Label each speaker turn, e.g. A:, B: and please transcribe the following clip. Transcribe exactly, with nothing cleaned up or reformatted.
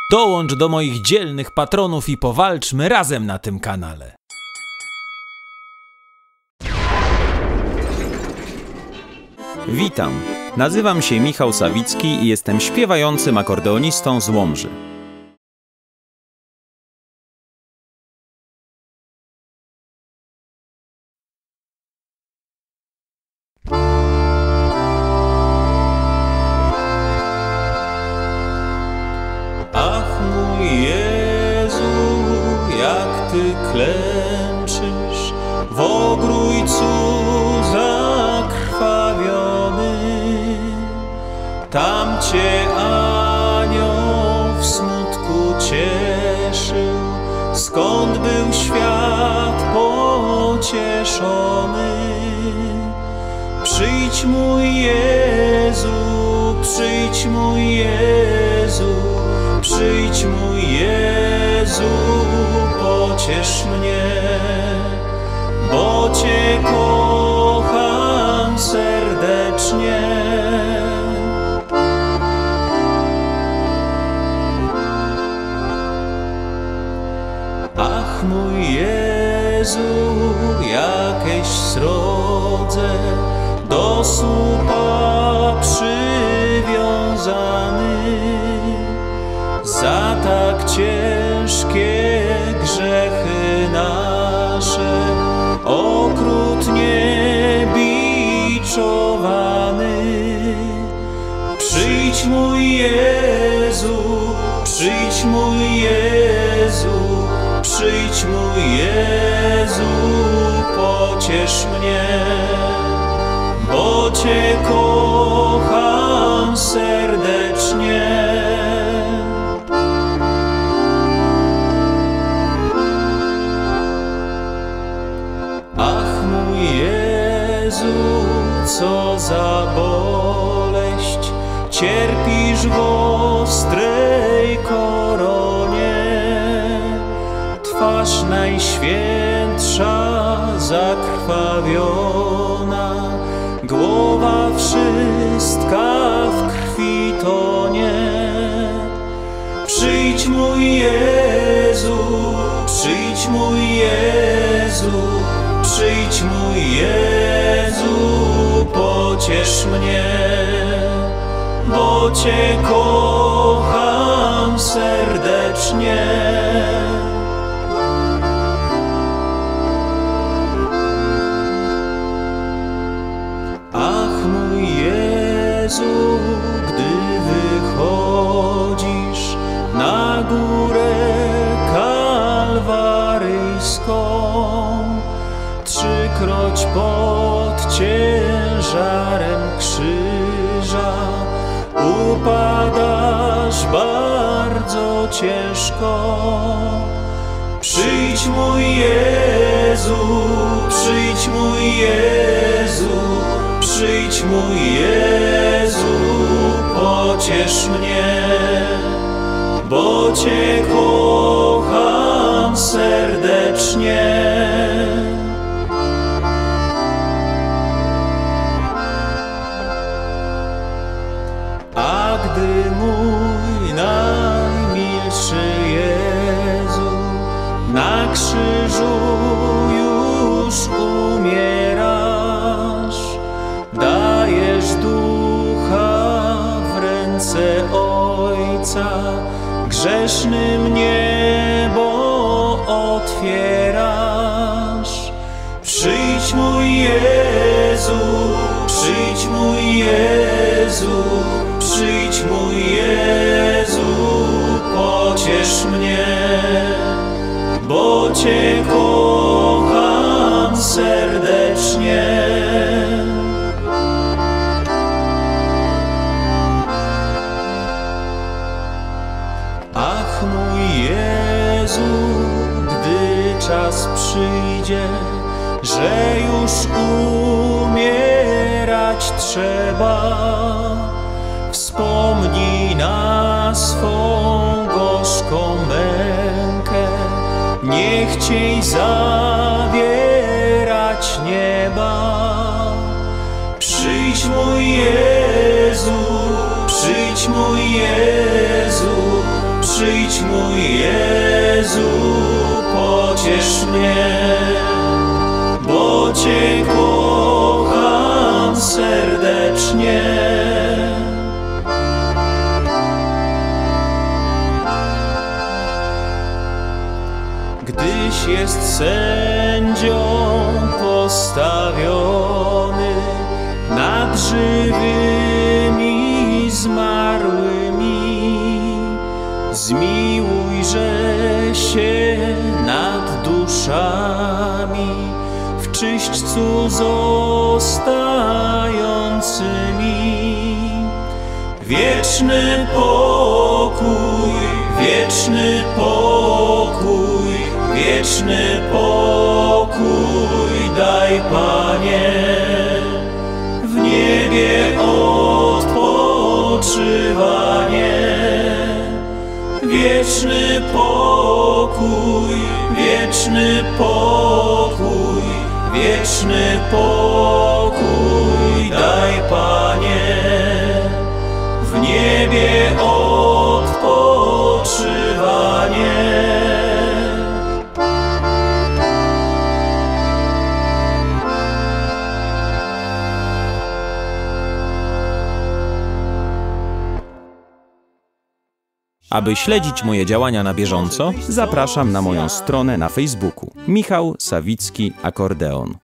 A: Dołącz do moich dzielnych patronów i powalczmy razem na tym kanale.
B: Witam, nazywam się Michał Sawicki i jestem śpiewającym akordeonistą z Łomży.
C: Ach mój Jezu, jak Ty klęczysz w ogrójcu zakrwawiony. Tam Cię anioł w smutku cieszył, skąd był świat pocieszony. Przyjdź mój Jezu, przyjdź mój Jezu, przyjdź mój Jezu, pociesz mnie, bo Cię kocham serdecznie. Ach mój Jezu, jakieś srodze do słupa przywiązany, za tak ciężkie grzechy nasze, okrutnie biczowany. Przyjdź mój Jezu, przyjdź mój Jezu, przyjdź mój Jezu, pociesz mnie, bo Cię kocham serdecznie. Ach mój Jezu, co za boleść cierpisz w ostrej koronie. Twarz najświętsza zakrwawiona, głowa wszystka w krwi tonie. Przyjdź mój Jezu, przyjdź mój Jezu, przyjdź mój Jezu, pociesz mnie, bo Cię kocham serdecznie. Ach mój Jezu, gdy wychodzisz na górę kalwaryjską, trzykroć pod ciężarem krzyża upadasz bardzo ciężko. Przyjdź mój Jezu, przyjdź mój Jezu, przyjdź mój Jezu, pociesz mnie, bo Cię kocham serdecznie. A gdy mój najmilszy Jezu na krzyżu już umierasz, dajesz ducha w ręce Ojca, grzesznym niebo otwierasz. Przyjdź mój Jezu, przyjdź mój Jezu, przyjdź mój Jezu, pociesz mnie, bo Cię kocham serdecznie. Ach mój Jezu, gdy czas przyjdzie, że już umierać trzeba, wspomnij na swą gorzką mękę, nie chciej zawierać nieba. Przyjdź mój Jezu, przyjdź mój Jezu, Przyjdź mój Jezu, pociesz mnie, bo Cię kocham serdecznie. Gdyś jest sędzią postawiony nad żywymi i zmarłymi, zmiłujże się nad duszami w czyśćcu zostającymi. Wieczny pokój, wieczny pokój, wieczny pokój daj, Panie, w niebie odpoczywanie. Wieczny pokój, wieczny pokój, wieczny pokój daj, Panie, w niebie odpoczywanie.
B: Aby śledzić moje działania na bieżąco, zapraszam na moją stronę na Facebooku Michał Sawicki Akordeon.